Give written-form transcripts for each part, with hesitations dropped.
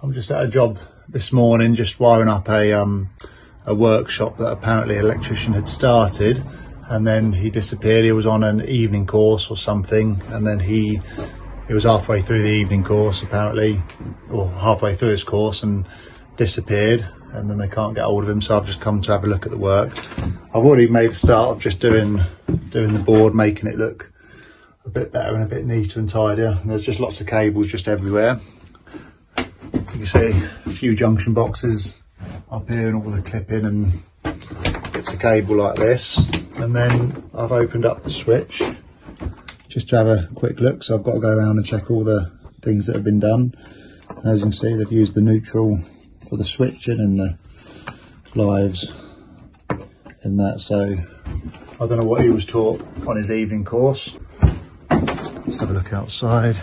I'm just at a job this morning, just wiring up a workshop that apparently an electrician had started, and then he disappeared. He was on an evening course or something, and then he was halfway through the evening course apparently, or halfway through his course, and disappeared, and then they can't get hold of him. So I've just come to have a look at the work. I've already made a start of just doing the board, making it look a bit better and a bit neater and tidier. And there's just lots of cables just everywhere. You can see a few junction boxes up here and all the clipping and bits of cable like this. And then I've opened up the switch just to have a quick look. So I've got to go around and check all the things that have been done. And as you can see, they've used the neutral for the switching and the lives in that. So I don't know what he was taught on his evening course. Let's have a look outside.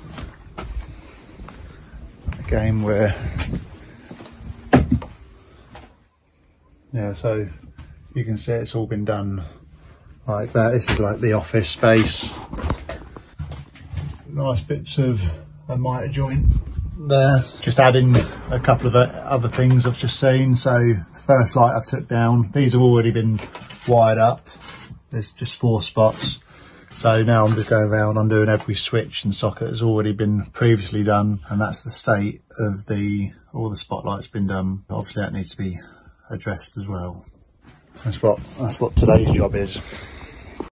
Again, where, yeah, so you can see it's all been done like that. This is like the office space. Nice bits of a mitre joint there. Just adding a couple of other things I've just seen. So the first light I took down, these have already been wired up. There's just 4 spots. So now I'm just going around, I'm doing every switch and socket has already been previously done, and that's the state of all the spotlights been done. Obviously that needs to be addressed as well. That's what today's job is.